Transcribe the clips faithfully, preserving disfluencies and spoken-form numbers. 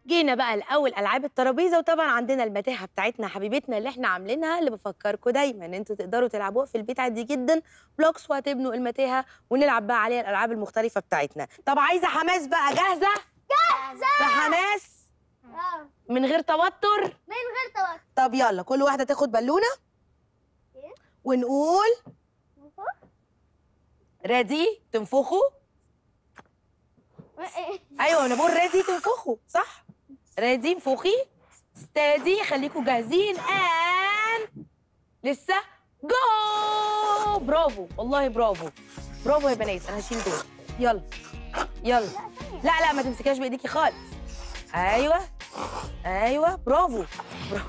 جينا بقى الاول العاب الترابيزه، وطبعا عندنا المتاهه بتاعتنا حبيبتنا اللي احنا عاملينها، اللي بفكركم دايما ان انتوا تقدروا تلعبوها في البيت عادي جدا بلوكس، وهتبنوا المتاهه ونلعب بقى عليها الالعاب المختلفه بتاعتنا. طب عايزه حماس بقى؟ جاهزه؟ جاهزه بحماس اه من غير توتر. من غير توتر. طب يلا كل واحده تاخد بالونه ونقول ريدي تنفخوا. ايوه انا بقول ريدي تنفخوا صح؟ ريدي انفخي، ستادي خليكم جاهزين، ان لسه جو. برافو والله برافو برافو يا بنات. انا هشيل دول. يلا يلا. لا لا ما تمسكيهاش بايديكي خالص. ايوه ايوه برافو برافو.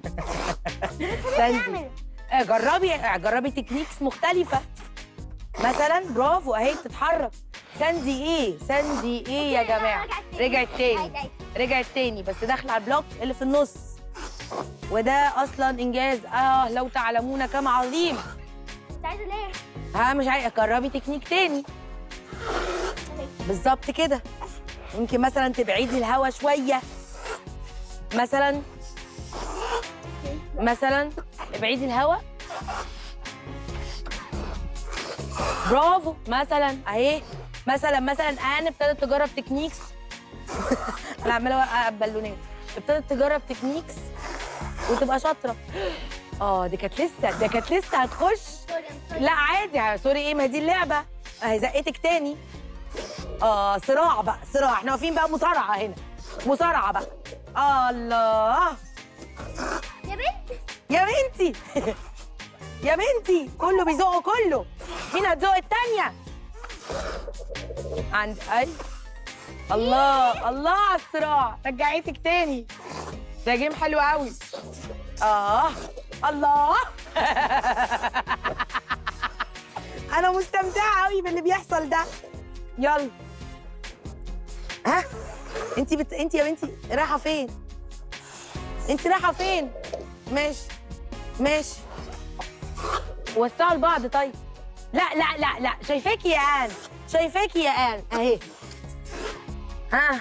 ساندي جربي جربي تكنيكس مختلفه مثلا. برافو اهي بتتحرك. ساندي ايه؟ ساندي ايه يا جماعه؟ رجعت تاني رجعت تاني بس داخله على البلوك اللي في النص، وده اصلا انجاز. اه لو تعلمون كم عظيم. انت عايزه ليه؟ ها مش عايزه. جربي تكنيك تاني بالظبط كده. ممكن مثلا تبعدي الهوا شويه مثلا مثلا ابعدي الهوا. برافو. مثلا اهي مثلا مثلا انا ابتدت تجرب تكنيكس. انا عماله اوقع بالونات. ابتدت تجرب تكنيكس وتبقى شاطره. اه دي كانت لسه دي كانت لسه هتخش. لا عادي. سوري ايه؟ ما دي اللعبه. اهي زقتك تاني. اه صراع بقى صراع. احنا واقفين بقى مصارعه هنا. مصارعه بقى. الله يا بنت يا بنتي. يا بنتي كله بيزقه كله. مين هتزق التانية؟ عند اي الله الله على الصراع. رجعتك تاني. ده جيم حلو قوي. اه الله. انا مستمتعه قوي باللي بيحصل ده. يلا ها انت بت... انت يا بنتي رايحه فين؟ انت رايحه فين؟ ماشي ماشي. وسعوا لبعض. طيب لا لا لا لا. شايفاكي يا آن شايفاكي يا آن اهي. ها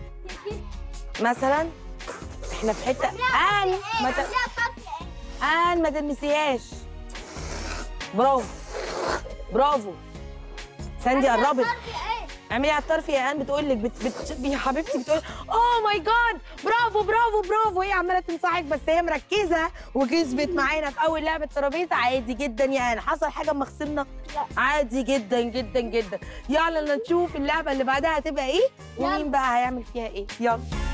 مثلا احنا في حته. آن ما ت... آن ما تلمسيهاش. برافو برافو. ساندي قربت. اعملي على الطرف يا آن. بتقول لك بت... بت... يا حبيبتي بتقول اوه ماي جاد. برافو برافو برافو. هي عماله تنصحك بس هي مركزه وكسبت معانا في اول لعبه ترابيزه. عادي جدا يا آن. حصل حاجه اما خسرنا؟ لا عادي جدا جدا جدا. يلا نشوف اللعبه اللي بعدها هتبقى ايه ومين بقى هيعمل فيها ايه. يلا